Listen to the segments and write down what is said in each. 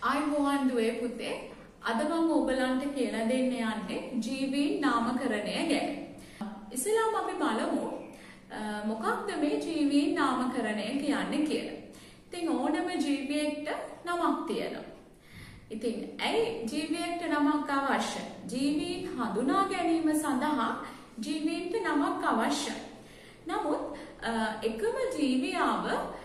ආයුබෝවන් දුවේ පුතේ අද මම ඔයගලන්ට කියලා දෙන්න යන්නේ ජීවීන් නාමකරණය ගැන. ඉස්සෙල්ලාම අපි බලමු මොකක්ද මේ ජීවීන් නාමකරණය කියන්නේ කියලා. ඉතින් ඕනම ජීවියෙක්ට නමක් තියෙනවා. ඉතින් ඇයි ජීවියෙක්ට නමක් අවශ්‍ය? ජීවීන් හඳුනා ගැනීම සඳහා ජීවීන්ට නමක් අවශ්‍යයි. නමුත් එකම ජීවියාව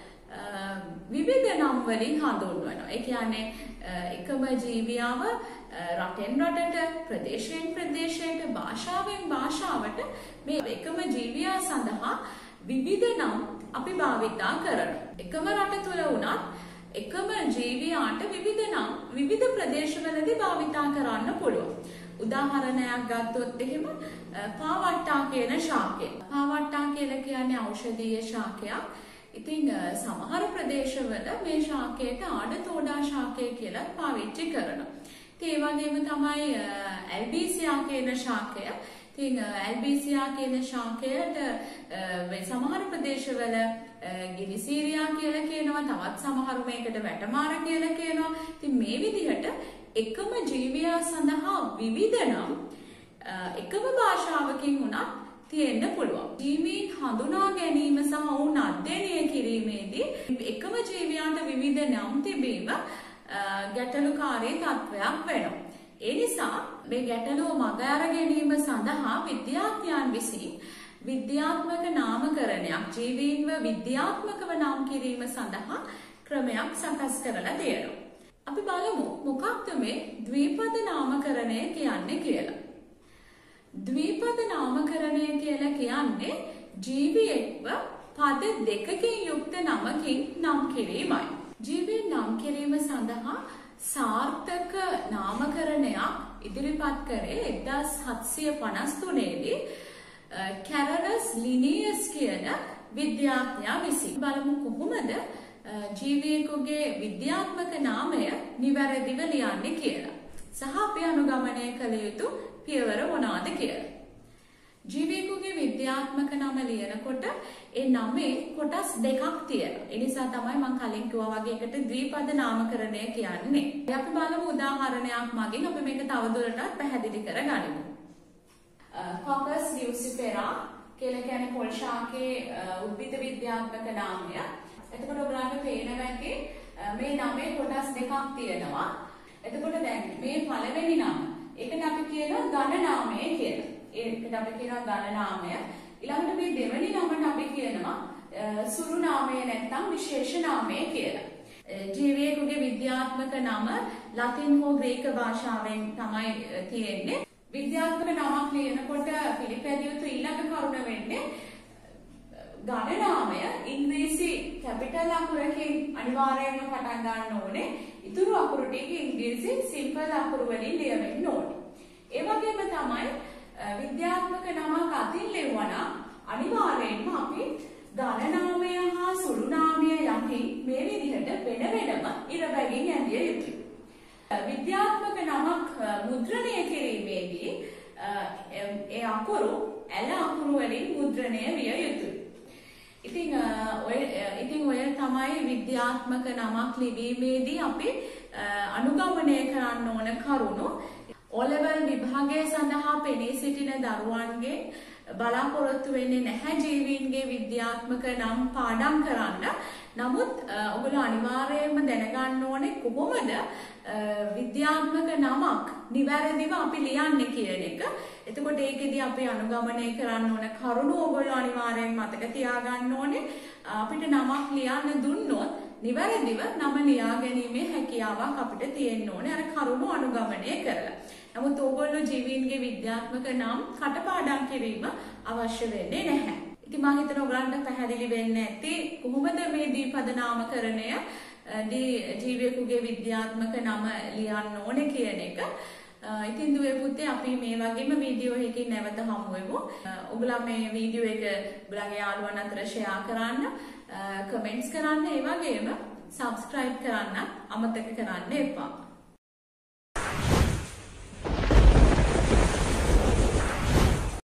විවිධ නම් වලින් හඳුන්වනවා. ඒ කියන්නේ එකම ජීවියාව රටෙන් රටට, ප්‍රදේශයෙන් ප්‍රදේශයට, භාෂාවෙන් භාෂාවට මේ එකම ජීවියා සඳහා විවිධ නම් අපි භාවිතා කරනවා. එකම රට තුල වුණත් එකම ජීවියාට විවිධ නම් විවිධ ප්‍රදේශවලදී භාවිතා කරන්න පුළුවන්. උදාහරණයක් ගත්තොත් එහෙම පාවට්ටා කියන ශාකය. පාවට්ටා කියලා කියන්නේ ඖෂධීය ශාකයක්. ඉතින් සමහර ප්‍රදේශවල මේ ශාකයට ආඩතෝඩා ශාකය කියලා පාවිච්චි කරනවා. ඒ වගේම තමයි ඇල්බීසියා කියන ශාකය. ඉතින් ඇල්බීසියා කියන ශාකයට සමහර ප්‍රදේශවල ගිනිසීරියා කියලා කියනවා. තවත් සමහරු මේකට වැටමාර කියලා කියනවා. ඉතින් මේ විදිහට එකම ජීවියා සඳහා විවිධ නම් එකම භාෂාවකින් උනත් තියෙන්න පුළුවන්. ජීවීන් හඳුනා ගැනීම සහ ඔවුන් අධ්‍යයනය කිරීමේදී එකම ජීවියාට විවිධ නම් තිබීම ගැටලුකාරී තත්වයක් වෙනවා. ඒ නිසා මේ ගැටලුව මග අර ගැනීම සඳහා විද්‍යාඥයන් විසින් විද්‍යාත්මක නාමකරණයක් ජීවීන්ව විද්‍යාත්මකව නම් කිරීම සඳහා ක්‍රමයක් සකස් කරලා තියෙනවා. අපි බලමු මොකක්ද මේ ද්විපද නාමකරණය කියන්නේ කියලා. ද්විපද නාමකරණය කියලා කියන්නේ ජීවියෙක්ව පද දෙකකින් යුක්ත නමකින් නම් කිරීමයි. ජීවීන් නම් කිරීම සඳහා සාර්ථක නාමකරණයක් ඉදිරිපත් කරේ 1753 දී කැරලස් ලිනියස් කියන විද්‍යාඥයා විසින්. බලමු කොහොමද ජීවියෙකුගේ විද්‍යාත්මක නාමය නිවැරදිව ලියන්නේ කියලා. සහ අපි අනුගමනය කළ යුතු පියවර මොනවාද කියලා. ජීවියෙකුගේ විද්‍යාත්මක නම ලියනකොට ඒ නමේ කොටස් දෙකක් තියෙනවා. ඒ නිසා තමයි මම කලින් කිව්වා වගේ එකට ද්විපද නාමකරණය කියන්නේ. අපි බලමු උදාහරණයක් මගින් අපි මේක තවදුරටත් පැහැදිලි කරගනිමු. කොකස් ලියුසිෆෙරා කියලා කියන්නේ පොල් ශාකයේ උද්භිද විද්‍යාත්මක නාමය. එතකොට ඔයගොල්ලන්ට පේනවා ඇති මේ නමේ කොටස් දෙකක් තියෙනවා. එතකොට දැන් මේ පළවෙනි නම ඒකට අපි කියනවා ඝන නාමය කියලා. ඒකට අපි කියනවා ඝන නාමය. ඊළඟට මේ දෙවෙනි නමට අපි කියනවා සුළු නාමය නැත්නම් විශේෂ නාමය කියලා. ජීවියෙකුගේ විද්‍යාත්මක නම ලතින් හෝ ග්‍රීක භාෂාවෙන් තමයි තියෙන්නේ. විද්‍යාත්මක නමක් ලියනකොට පිළිපැදිය යුතු ඊළඟ කරුණ වෙන්නේ ඝන නාමය ඉංග්‍රීසි කැපිටල් අකුරකින් අනිවාර්යයෙන්ම පටන් ගන්න ඕනේ. ඉතුරු අකුරු ටික ඉංග්‍රීසි සිම්පල් අකුරු වලින් ලියවෙන්න ඕනේ. ඒ වගේම තමයි විද්‍යාත්මක නමක් අතින් ලියවනම් අනිවාර්යයෙන්ම අපි ඝන නාමය හා සුළු නාමය යටින් මේ විදිහට වෙන වෙනම ඉර බැගින් ඇඳිය යුතුයි. විද්‍යාත්මක නමක් මුද්‍රණය කිරීමේදී ඒ අකුරු ඇල අකුරු වලින් මුද්‍රණය විය යුතුයි. ඉතින් ඔය තමයි විද්‍යාත්මක නමක් ලිවීමේදී අපි අනුගමනය කරන්න ඕන කරුණු. O-level විභාගය සඳහා පෙනී සිටින දරුවන්ගේ බලාපොරොත්තු වෙන්නේ නැහැ ජීවීන්ගේ විද්‍යාත්මක නම් පාඩම් කරන්න. නමුත් ඔයගොල්ලෝ අනිවාර්යයෙන්ම දැනගන්න ඕනේ කොහොමද විද්‍යාත්මක නමක් නිවැරදිව අපි ලියන්නේ කියන එක. එතකොට ඒකෙදි අපි අනුගමනය කරන්න ඕන කරුණු ඔයගොල්ලෝ අනිවාර්යෙන් මතක තියාගන්න ඕනේ. අපිට නමක් ලියන්න දුන්නොත් නිවැරදිව නම ලියා ගැනීමේ හැකියාවක් අපිට තියෙන්න ඕනේ අර කරුණු අනුගමනය කරලා. නමුත් ඔයගොල්ලෝ ජීවීන්ගේ විද්‍යාත්මක නම් කටපාඩම් කිරීම අවශ්‍ය වෙන්නේ නැහැ. ඉතින් මම හිතනවා ඔයගලන්ට පැහැදිලි වෙන්න ඇති කොහොමද මේ දීපද නාමකරණය ජීවියෙකුගේ විද්‍යාත්මක නම ලියන්න ඕනේ කියන එක. ඉතින් දුවේ පුතේ අපි මේ වගේම වීඩියෝ එකකින් නැවත හමු වෙමු. ඔයගොල්ලෝ මේ වීඩියෝ එක ඔයගලගේ යාළුවන් අතර ෂෙයා කරන්න, කමෙන්ට්ස් කරන්න, ඒ වගේම සබ්ස්ක්‍රයිබ් කරන්න අමතක කරන්න එපා.